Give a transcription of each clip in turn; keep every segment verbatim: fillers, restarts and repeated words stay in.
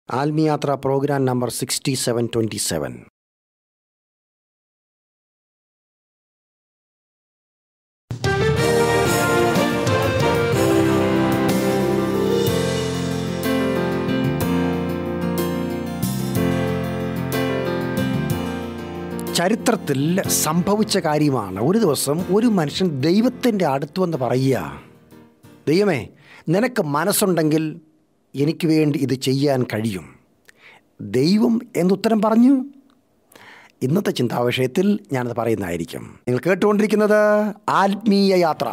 ആത്മീയാത്ര programme number sixty seven twenty seven. ചരിത്രത്തിൽ സംഭവിച്ച കാര്യമാണ്. ഒരു ദിവസം ഒരു മനുഷ്യൻ ദൈവത്തിൻ്റെ അടുത്ത് വന്ന് പറയുക, ദൈവമേ, നിനക്ക് മനസ്സുണ്ടെങ്കിൽ എനിക്ക് വേണ്ടി ഇത് ചെയ്യാൻ കഴിയും. ദൈവം എന്നുത്തരം പറഞ്ഞു. ഇന്നത്തെ ചിന്താവിഷയത്തിൽ ഞാനത് പറയുന്നതായിരിക്കും. നിങ്ങൾ കേട്ടുകൊണ്ടിരിക്കുന്നത് ആത്മീയ യാത്ര.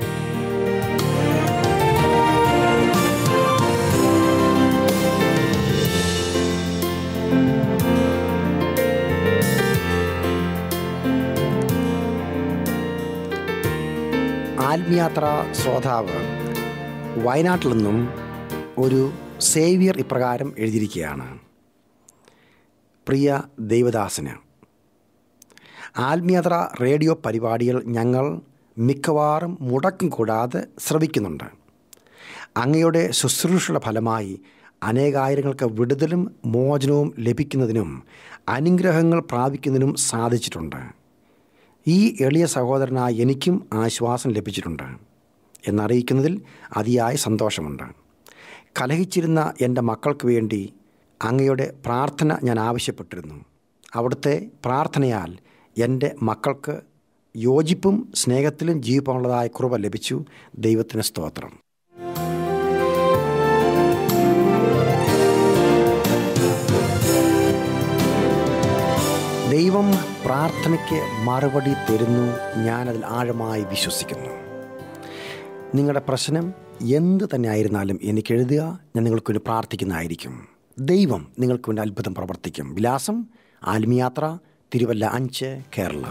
ആത്മീയാത്ര ശ്രോതാവ് വയനാട്ടിൽ നിന്നും ഒരു സേവ്യർ ഇപ്രകാരം എഴുതിയിരിക്കുകയാണ്. പ്രിയ ദൈവദാസന്, ആത്മീയത്ര റേഡിയോ പരിപാടികൾ ഞങ്ങൾ മിക്കവാറും മുടക്കം കൂടാതെ ശ്രവിക്കുന്നുണ്ട്. അങ്ങയുടെ ശുശ്രൂഷയുടെ ഫലമായി അനേകായിരങ്ങൾക്ക് വിടുതലും മോചനവും ലഭിക്കുന്നതിനും അനുഗ്രഹങ്ങൾ പ്രാപിക്കുന്നതിനും സാധിച്ചിട്ടുണ്ട്. ഈ എളിയ സഹോദരനായ എനിക്കും ആശ്വാസം ലഭിച്ചിട്ടുണ്ട് എന്നറിയിക്കുന്നതിൽ അതിയായ സന്തോഷമുണ്ട്. കലഹിച്ചിരുന്ന എൻ്റെ മക്കൾക്ക് വേണ്ടി അങ്ങയുടെ പ്രാർത്ഥന ഞാൻ ആവശ്യപ്പെട്ടിരുന്നു. അവിടുത്തെ പ്രാർത്ഥനയാൽ എൻ്റെ മക്കൾക്ക് യോജിപ്പും സ്നേഹത്തിലും ജീവിക്കാനുള്ളതായ കൃപ ലഭിച്ചു. ദൈവത്തിന് സ്തോത്രം. ദൈവം പ്രാർത്ഥനയ്ക്ക് മറുപടി തരുന്നു. ഞാനതിൽ ആഴമായി വിശ്വസിക്കുന്നു. നിങ്ങളുടെ പ്രശ്നം എന്ത് തന്നെ ആയിരുന്നാലും എനിക്ക് എഴുതുക. ഞാൻ നിങ്ങൾക്ക് വേണ്ടി പ്രാർത്ഥിക്കുന്നതായിരിക്കും. ദൈവം നിങ്ങൾക്ക് വേണ്ടി അത്ഭുതം പ്രവർത്തിക്കും. വിലാസം ആത്മീയാത്ര, തിരുവല്ല അഞ്ച്, കേരള.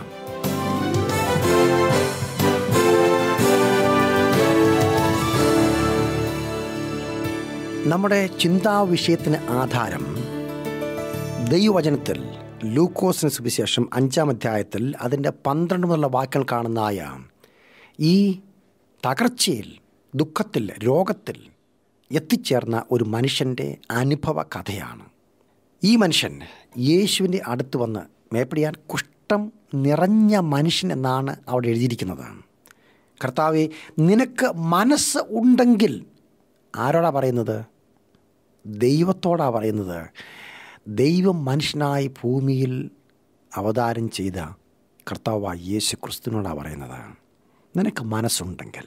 നമ്മുടെ ചിന്താ വിഷയത്തിന് ആധാരം ദൈവവചനത്തിൽ ലൂക്കോസിന് സുവിശേഷം അഞ്ചാം അധ്യായത്തിൽ അതിൻ്റെ പന്ത്രണ്ട് മുതലുള്ള വാക്യങ്ങൾ കാണുന്നതായ ഈ തകർച്ചയിൽ, ദുഃഖത്തിൽ, രോഗത്തിൽ എത്തിച്ചേർന്ന ഒരു മനുഷ്യൻ്റെ അനുഭവ കഥയാണ്. ഈ മനുഷ്യൻ യേശുവിൻ്റെ അടുത്ത് വന്ന് മേപ്പടിയാൻ കുഷ്ഠം നിറഞ്ഞ മനുഷ്യൻ എന്നാണ് അവിടെ എഴുതിയിരിക്കുന്നത്. കർത്താവേ, നിനക്ക് മനസ്സ് ഉണ്ടെങ്കിൽ, ആരോടാ പറയുന്നത്? ദൈവത്തോടാ പറയുന്നത്. ദൈവം മനുഷ്യനായി ഭൂമിയിൽ അവതാരം ചെയ്ത കർത്താവായ യേശു ക്രിസ്തുവിനോടാണ് പറയുന്നത്. നിനക്ക് മനസ്സുണ്ടെങ്കിൽ.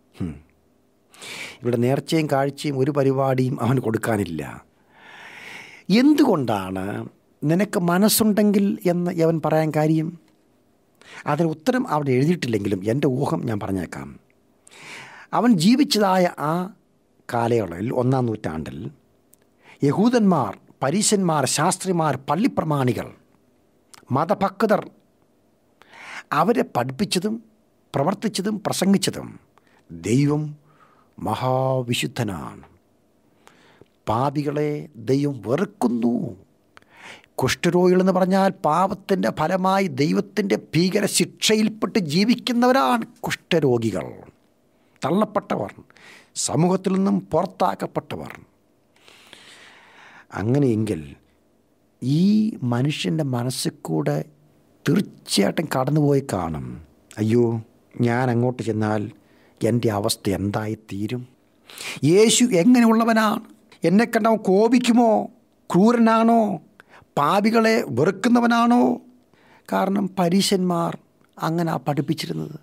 ഇവിടെ നേർച്ചയും കാഴ്ചയും ഒരു പരിപാടിയും അവന് കൊടുക്കാനില്ല. എന്തുകൊണ്ടാണ് നിനക്ക് മനസ്സുണ്ടെങ്കിൽ എന്ന് അവൻ പറയാൻ കാര്യം? അതിന് ഉത്തരം അവിടെ എഴുതിയിട്ടില്ലെങ്കിലും എൻ്റെ ഊഹം ഞാൻ പറഞ്ഞേക്കാം. അവൻ ജീവിച്ചതായ ആ കാലയളവിൽ, ഒന്നാം നൂറ്റാണ്ടിൽ, യഹൂദന്മാർ, പരീശന്മാർ, ശാസ്ത്രിമാർ, പള്ളിപ്രമാണികൾ, മതഭക്തർ അവരെ പഠിപ്പിച്ചതും പ്രവർത്തിച്ചതും പ്രസംഗിച്ചതും ദൈവം മഹാവിശുദ്ധനാണ്, പാപികളെ ദൈവം വെറുക്കുന്നു. കുഷ്ഠരോഗികളെന്ന് പറഞ്ഞാൽ പാപത്തിൻ്റെ ഫലമായി ദൈവത്തിൻ്റെ ഭീകര ശിക്ഷയിൽപ്പെട്ട് ജീവിക്കുന്നവരാണ് കുഷ്ഠരോഗികൾ. തള്ളപ്പെട്ടവർ, സമൂഹത്തിൽ നിന്നും പുറത്താക്കപ്പെട്ടവർ. അങ്ങനെയെങ്കിൽ ഈ മനുഷ്യൻ്റെ മനസ്സിൽ കൂടെ തീർച്ചയായിട്ടും കടന്നുപോയി കാണും, അയ്യോ, ഞാൻ അങ്ങോട്ട് ചെന്നാൽ എൻ്റെ അവസ്ഥ എന്തായിത്തീരും? യേശു എങ്ങനെയുള്ളവനാണ്? എന്നെ കണ്ടവൻ കോപിക്കുമോ? ക്രൂരനാണോ? പാപികളെ വെറുക്കുന്നവനാണോ? കാരണം പരീശന്മാർ അങ്ങനെ പഠിപ്പിച്ചിരുന്നത്.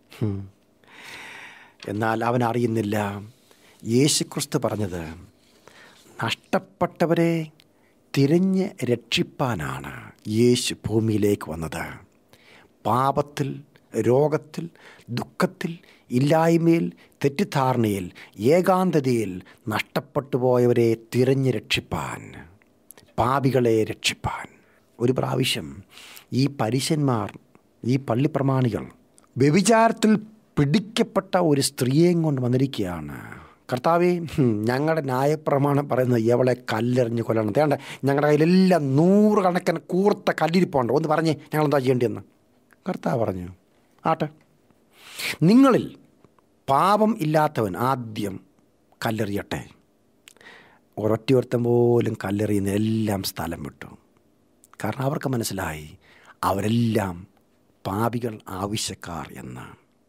എന്നാൽ അവൻ അറിയുന്നില്ല, യേശുക്രിസ്തു പറഞ്ഞത് നഷ്ടപ്പെട്ടവരെ തിരഞ്ഞ് രക്ഷിപ്പാനാണ് യേശു ഭൂമിയിലേക്ക് വന്നത്. പാപത്തിൽ, രോഗത്തിൽ, ദുഃഖത്തിൽ, ഇല്ലായ്മയിൽ, തെറ്റിദ്ധാരണയിൽ, ഏകാന്തതയിൽ നഷ്ടപ്പെട്ടു പോയവരെ തിരഞ്ഞ് രക്ഷിപ്പാൻ, പാപികളെ രക്ഷിപ്പാൻ. ഒരു പ്രാവശ്യം ഈ പരീശന്മാർ, ഈ പള്ളിപ്രമാണികൾ വ്യഭിചാരത്തിൽ പിടിക്കപ്പെട്ട ഒരു സ്ത്രീയെയും കൊണ്ട് വന്നിരിക്കുകയാണ്. കർത്താവേ, ഞങ്ങളുടെ ന്യായപ്രമാണം പറയുന്നത് എവളെ കല്ലെറിഞ്ഞ് കൊല്ലണം. തേണ്ട, ഞങ്ങളുടെ കയ്യിലെല്ലാം നൂറ് കണക്കിന് കൂർത്ത കല്ലിരിപ്പുണ്ട്, ഒന്ന് പറഞ്ഞ് ഞങ്ങളെന്താ ചെയ്യേണ്ടിയെന്ന്. കർത്താവ് പറഞ്ഞു, ആട്ടെ, നിങ്ങളിൽ പാപം ഇല്ലാത്തവൻ ആദ്യം കല്ലെറിയട്ടെ. ഒരൊറ്റയൊരുത്തം പോലും കല്ലെറിയുന്ന എല്ലാം സ്ഥലം വിട്ടു. കാരണം അവർക്ക് മനസ്സിലായി അവരെല്ലാം പാപികൾ, ആവശ്യക്കാർ എന്ന്.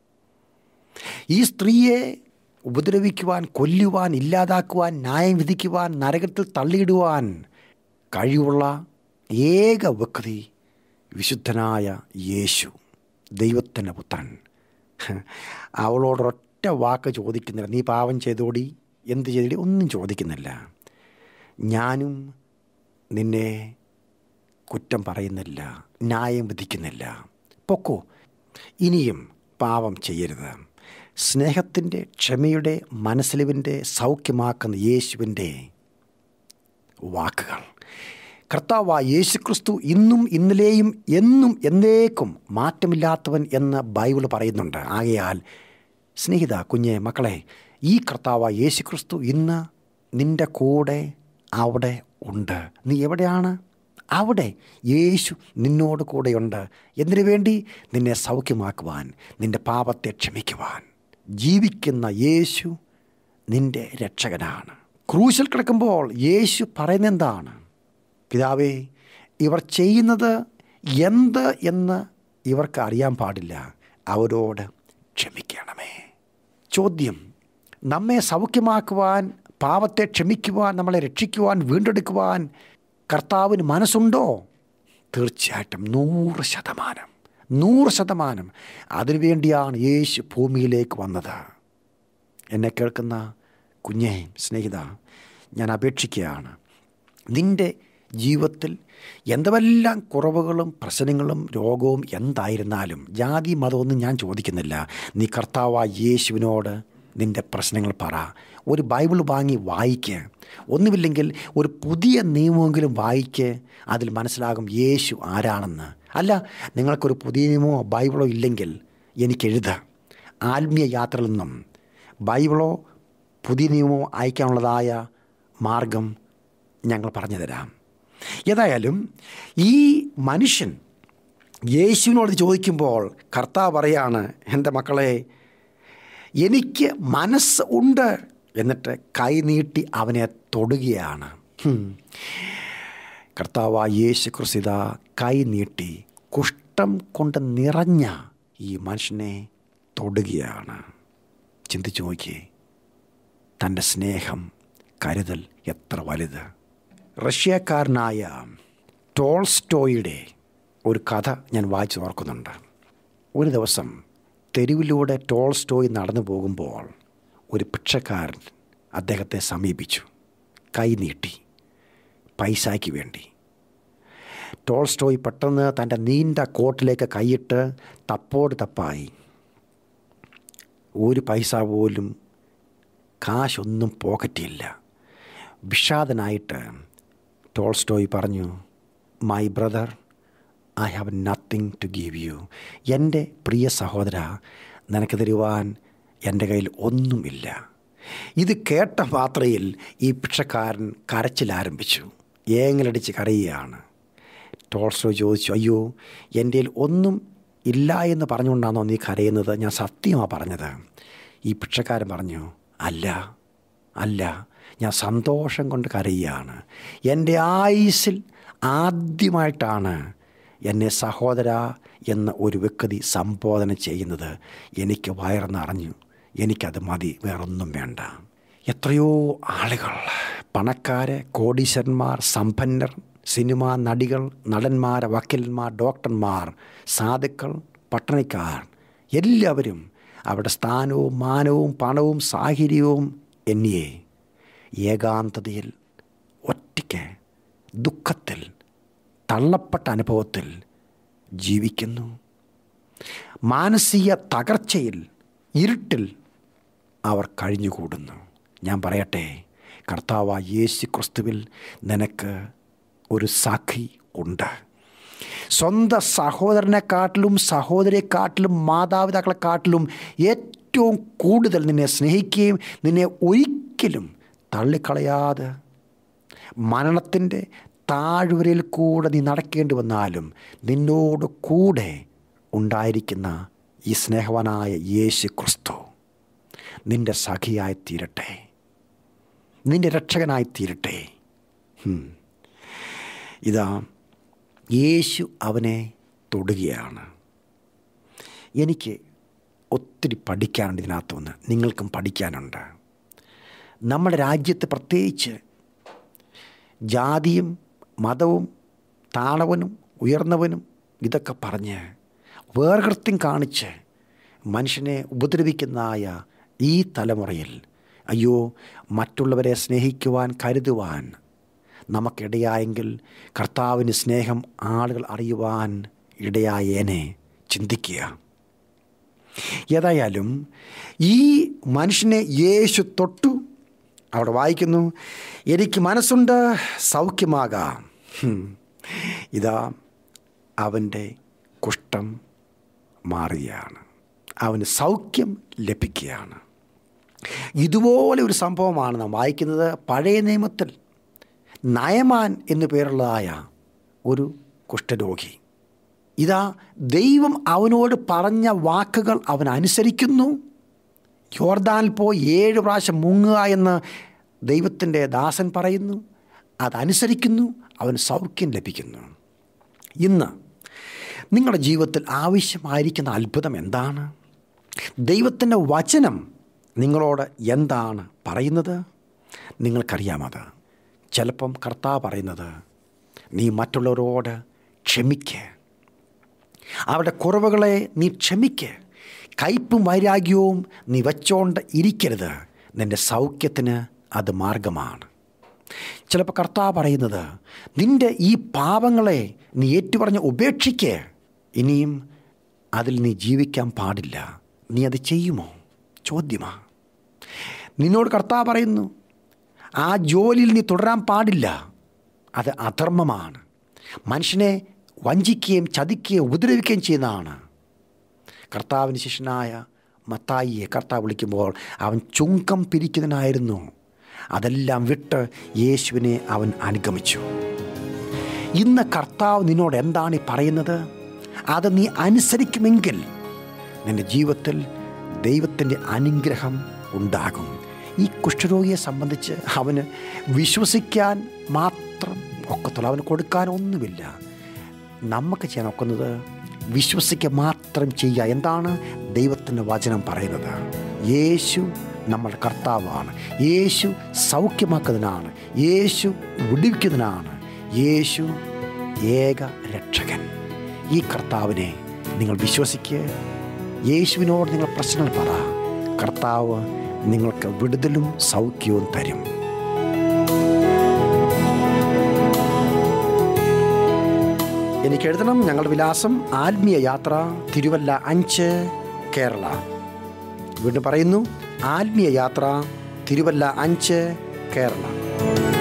ഈ സ്ത്രീയെ ഉപദ്രവിക്കുവാൻ, കൊല്ലുവാൻ, ഇല്ലാതാക്കുവാൻ, ന്യായം വിധിക്കുവാൻ, നരകത്തിൽ തള്ളിയിടുവാൻ കഴിവുള്ള ഏക വ്യക്തി വിശുദ്ധനായ യേശു, ദൈവത്തിൻ്റെ പുത്രൻ. അവളോടൊറ്റ വാക്ക് ചോദിക്കുന്നില്ല. നീ പാപം ചെയ്തോടി, എന്ത് ചെയ്തോടി, ഒന്നും ചോദിക്കുന്നില്ല. ഞാനും നിന്നെ കുറ്റം പറയുന്നില്ല, ന്യായം വിധിക്കുന്നില്ല, പൊക്കോ, ഇനിയും പാപം ചെയ്യരുത്. സ്നേഹത്തിൻ്റെ, ക്ഷമയുടെ, മനസ്സിലിവിൻ്റെ, സൗഖ്യമാക്കുന്ന യേശുവിൻ്റെ വാക്കുകൾ. കർത്താവായ യേശുക്രിസ്തു ഇന്നും ഇന്നലെയും എന്നും എന്നേക്കും മാറ്റമില്ലാത്തവൻ എന്ന് ബൈബിൾ പറയുന്നുണ്ട്. ആകയാൽ സ്നേഹിത, കുഞ്ഞെ, മക്കളെ, ഈ കർത്താവായ യേശുക്രിസ്തു ഇന്ന് നിൻ്റെ കൂടെ അവിടെ ഉണ്ട്. നീ എവിടെയാണ്? അവിടെ യേശു നിന്നോട് കൂടെയുണ്ട്. എന്തിനു വേണ്ടി? നിന്നെ സൗഖ്യമാക്കുവാൻ, നിൻ്റെ പാപത്തെ ക്ഷമിക്കുവാൻ. ജീവിക്കുന്ന യേശു നിൻ്റെ രക്ഷകനാണ്. ക്രൂശിൽ കിടക്കുമ്പോൾ യേശു പറയുന്നത് എന്താണ്? പിതാവേ, ഇവർ ചെയ്യുന്നത് എന്ത് എന്ന് ഇവർക്ക് അറിയാൻ പാടില്ല, അവരോട് ക്ഷമിക്കണമേ. ചോദ്യം: നമ്മെ സൗഖ്യമാക്കുവാൻ, പാപത്തെ ക്ഷമിക്കുവാൻ, നമ്മളെ രക്ഷിക്കുവാൻ, വീണ്ടെടുക്കുവാൻ കർത്താവിന് മനസ്സുണ്ടോ? തീർച്ചയായിട്ടും നൂറ് ശതമാനം നൂറ് ശതമാനം അതിനുവേണ്ടിയാണ് യേശു ഭൂമിയിലേക്ക് വന്നത്. എന്നെ കേൾക്കുന്ന കുഞ്ഞേ, സ്നേഹിത, ഞാൻ അപേക്ഷിക്കുകയാണ്, നിൻ്റെ ജീവിതത്തിൽ എന്തെല്ലാം കുറവുകളും പ്രശ്നങ്ങളും രോഗവും എന്തായിരുന്നാലും, ജാതി മതമൊന്നും ഞാൻ ചോദിക്കുന്നില്ല. നീ കർത്താവായ യേശുവിനോട് നിൻ്റെ പ്രശ്നങ്ങൾ പറ. ഒരു ബൈബിൾ വാങ്ങി വായിക്ക്. ഒന്നുമില്ലെങ്കിൽ ഒരു പുതിയ നിയമമെങ്കിലും വായിക്ക്. അതിൽ മനസ്സിലാകും യേശു ആരാണെന്ന്. അല്ല, നിങ്ങൾക്കൊരു പുതിയ നിയമമോ ബൈബിളോ ഇല്ലെങ്കിൽ എനിക്കെഴുതുക. ആത്മീയ യാത്രയിൽ നിന്നും ബൈബിളോ പുതിയ നിയമമോ അയക്കാനുള്ളതായ മാർഗം ഞങ്ങൾ പറഞ്ഞു തരാം. ഏതായാലും ഈ മനുഷ്യൻ യേശുവിനോട് ചോദിക്കുമ്പോൾ കർത്താവ് പറയാണ്, എൻ്റെ മക്കളെ, എനിക്ക് മനസ്സ് ഉണ്ട്. എന്നിട്ട് കൈ നീട്ടി അവനെ തൊടുകയാണ്. കർത്താവായ യേശു ക്രിസ്തു കൈ നീട്ടി കുഷ്ഠം കൊണ്ട് നിറഞ്ഞ ഈ മനുഷ്യനെ തൊടുകയാണ്. ചിന്തിച്ചു നോക്കിയേ, തൻ്റെ സ്നേഹം, കരുതൽ എത്ര വലുത്. റഷ്യക്കാരനായ ടോൾസ്റ്റോയുടെ ഒരു കഥ ഞാൻ വായിച്ചു ഓർക്കുന്നുണ്ട്. ഒരു ദിവസം തെരുവിലൂടെ ടോൾസ്റ്റോയ് നടന്നു പോകുമ്പോൾ ഒരു ഭിക്ഷക്കാരൻ അദ്ദേഹത്തെ സമീപിച്ചു, കൈ നീട്ടി പൈസയ്ക്ക് വേണ്ടി. ടോൾസ്റ്റോയ് പെട്ടെന്ന് തൻ്റെ നീണ്ട കോട്ടിലേക്ക് കൈയിട്ട് തപ്പോട് തപ്പായി. ഒരു പൈസ പോലും, കാശൊന്നും പോക്കറ്റില്ല. വിഷാദനായിട്ട് ടോൾസ്റ്റോയ് പറഞ്ഞു, my brother, I have nothing to give you. എൻ്റെ പ്രിയ സഹോദര, നിനക്ക് തരുവാൻ എൻ്റെ കയ്യിൽ ഒന്നുമില്ല. ഇത് കേട്ട മാത്രയിൽ ഈ ഭിക്ഷക്കാരൻ കരച്ചിലാരംഭിച്ചു, ഏങ്ങലടിച്ച് കരയുകയാണ്. ടോൾസ്റ്റോയ് ചോദിച്ചു, അയ്യോ, എൻ്റെ കയ്യിൽ ഒന്നും ഇല്ല എന്ന് പറഞ്ഞുകൊണ്ടാണോ നീ കരയുന്നത്? ഞാൻ സത്യമാണ് പറഞ്ഞത്. ഈ ഭിക്ഷക്കാരൻ പറഞ്ഞു, അല്ല അല്ല ഞാൻ സന്തോഷം കൊണ്ട് കരയുകയാണ്. എൻ്റെ ആയുസ്സിൽ ആദ്യമായിട്ടാണ് എന്നെ സഹോദര എന്ന ഒരു വ്യക്തി സംബോധന ചെയ്യുന്നത്. എനിക്ക് വയറ് നിറഞ്ഞു, എനിക്കത് മതി, വേറൊന്നും വേണ്ട. എത്രയോ ആളുകൾ, പണക്കാര്, കോടീശ്വരന്മാർ, സമ്പന്നർ, സിനിമാ നടികൾ, നടന്മാർ, വക്കീലന്മാർ, ഡോക്ടർമാർ, സാധുക്കൾ, പട്ടണിക്കാർ, എല്ലാവരും അവരുടെ സ്ഥാനവും മാനവും പണവും സാഹചര്യവും എന്നിയെ ഏകാന്തതയിൽ, ഒറ്റയ്ക്ക്, ദുഃഖത്തിൽ, തള്ളപ്പെട്ട അനുഭവത്തിൽ ജീവിക്കുന്നു. മാനസിക തകർച്ചയിൽ, ഇരുട്ടിൽ അവർ കഴിഞ്ഞുകൂടുന്നു. ഞാൻ പറയട്ടെ, കർത്താവായ യേശു ക്രിസ്തുവിൽ നിനക്ക് ഒരു സാക്ഷി ഉണ്ട്. സ്വന്തം സഹോദരനെക്കാട്ടിലും സഹോദരിയെക്കാട്ടിലും മാതാപിതാക്കളെക്കാട്ടിലും ഏറ്റവും കൂടുതൽ നിന്നെ സ്നേഹിക്കുകയും നിന്നെ ഒരിക്കലും തള്ളിക്കളയാതെ മരണത്തിൻ്റെ താഴ്വരയിൽ കൂടെ നീ നടക്കേണ്ടി വന്നാലും നിന്നോട് കൂടെ ഉണ്ടായിരിക്കുന്ന ഈ സ്നേഹവാനായ യേശു ക്രിസ്തു നിൻ്റെ സഖിയായി തീരട്ടെ. നിൻ്റെ രക്ഷകനായി തീരട്ടെ. ഇതാ യേശു അവനെ തൊടുകയാണ്. എനിക്ക് ഒത്തിരി പഠിക്കാനുണ്ട് ഇതിനകത്തുനിന്ന്, നിങ്ങൾക്കും പഠിക്കാനുണ്ട്. നമ്മുടെ രാജ്യത്ത് പ്രത്യേകിച്ച് ജാതിയും മതവും താണവനും ഉയർന്നവനും ഇതൊക്കെ പറഞ്ഞ് വേർകൃത്യം കാണിച്ച് മനുഷ്യനെ ഉപദ്രവിക്കുന്നതായ ഈ തലമുറയിൽ അയ്യോ, മറ്റുള്ളവരെ സ്നേഹിക്കുവാൻ കരുതുവാൻ നമുക്കിടയായെങ്കിൽ കർത്താവിൻ്റെ സ്നേഹം ആളുകൾ അറിയുവാൻ ഇടയായേനെ ചിന്തിക്കുക. ഏതായാലും ഈ മനുഷ്യനെ യേശു തൊട്ടു. അവിടെ വായിക്കുന്നു, എനിക്ക് മനസ്സുണ്ട്, സൗഖ്യമാകാം. ഇതാ അവൻ്റെ കുഷ്ഠം മാറുകയാണ്, അവന് സൗഖ്യം ലഭിക്കുകയാണ്. ഇതുപോലെ ഒരു സംഭവമാണ് നാം വായിക്കുന്നത് പഴയ നിയമത്തിൽ. നയമാൻ എന്നു പേരുള്ളതായ ഒരു കുഷ്ഠരോഗി. ഇതാ ദൈവം അവനോട് പറഞ്ഞ വാക്കുകൾ അവൻ അനുസരിക്കുന്നു. യോർദാനിൽ പോയി ഏഴ് പ്രാവശ്യം മുങ്ങുക എന്ന് ദൈവത്തിൻ്റെ ദാസൻ പറയുന്നു. അതനുസരിക്കുന്നു, അവൻ സൗഖ്യം ലഭിക്കുന്നു. ഇന്ന് നിങ്ങളുടെ ജീവിതത്തിൽ ആവശ്യമായിരിക്കുന്ന അത്ഭുതം എന്താണ്? ദൈവത്തിൻ്റെ വചനം നിങ്ങളോട് എന്താണ് പറയുന്നത്? നിങ്ങൾക്കറിയാമത്. ചിലപ്പം കർത്താവ് പറയുന്നത്, നീ മറ്റുള്ളവരോട് ക്ഷമിക്ക്, അവരുടെ കുറവുകളെ നീ ക്ഷമിക്ക്, കയ്പും വൈരാഗ്യവും നീ വച്ചുകൊണ്ട് ഇരിക്കരുത്, നിൻ്റെ സൗഖ്യത്തിന് അത് മാർഗമാണ്. ചിലപ്പോൾ കർത്താവ് പറയുന്നത്, നിൻ്റെ ഈ പാപങ്ങളെ നീ ഏറ്റുപറഞ്ഞ് ഉപേക്ഷിക്ക്, ഇനിയും അതിൽ നീ ജീവിക്കാൻ പാടില്ല. നീ അത് ചെയ്യുമോ? ചോദ്യമാ. നിന്നോട് കർത്താവ് പറയുന്നു, ആ ജോലിയിൽ നീ തുടരാൻ പാടില്ല, അത് അധർമ്മമാണ്, മനുഷ്യനെ വഞ്ചിക്കുകയും ചതിക്കുകയും ഉപദ്രവിക്കുകയും ചെയ്യുന്നതാണ്. കർത്താവിന് ശിഷ്യനായ മത്തായിയെ കർത്താവ് വിളിക്കുമ്പോൾ അവൻ ചുങ്കം പിരിക്കുന്നതിനായിരുന്നു. അതെല്ലാം വിട്ട് യേശുവിനെ അവൻ അനുഗമിച്ചു. ഇന്ന് കർത്താവ് നിന്നോട് എന്താണ് ഈ പറയുന്നത്? അത് നീ അനുസരിക്കുമെങ്കിൽ നിൻ്റെ ജീവിതത്തിൽ ദൈവത്തിൻ്റെ അനുഗ്രഹം ഉണ്ടാകും. ഈ കുഷ്ഠരോഗിയെ സംബന്ധിച്ച് അവന് വിശ്വസിക്കാൻ മാത്രം ഒക്കത്തുള്ളൂ, അവന് കൊടുക്കാനൊന്നുമില്ല. നമുക്ക് ചെയ്യാൻ ഒക്കുന്നത് വിശ്വസിക്കുക മാത്രം ചെയ്യുക. എന്താണ് ദൈവത്തിൻ്റെ വചനം പറയുന്നത്? യേശു നമ്മുടെ കർത്താവാണ്, യേശു സൗഖ്യമാക്കുന്നതിനാണ്, യേശു വിടുവിക്കുന്നതിനാണ്, യേശു ഏക രക്ഷകൻ. ഈ കർത്താവിനെ നിങ്ങൾ വിശ്വസിക്കുക. യേശുവിനോട് നിങ്ങൾ പ്രശ്നങ്ങൾ പറ. കർത്താവ് നിങ്ങൾക്ക് വിടുതലും സൗഖ്യവും തരും. എനിക്ക് എഴുതണം. ഞങ്ങളുടെ വിലാസം ആത്മീയ യാത്ര, തിരുവല്ല അഞ്ച്, കേരള. വീണ്ടും പറയുന്നു, ആത്മീയ യാത്ര, തിരുവല്ല അഞ്ച്, കേരള.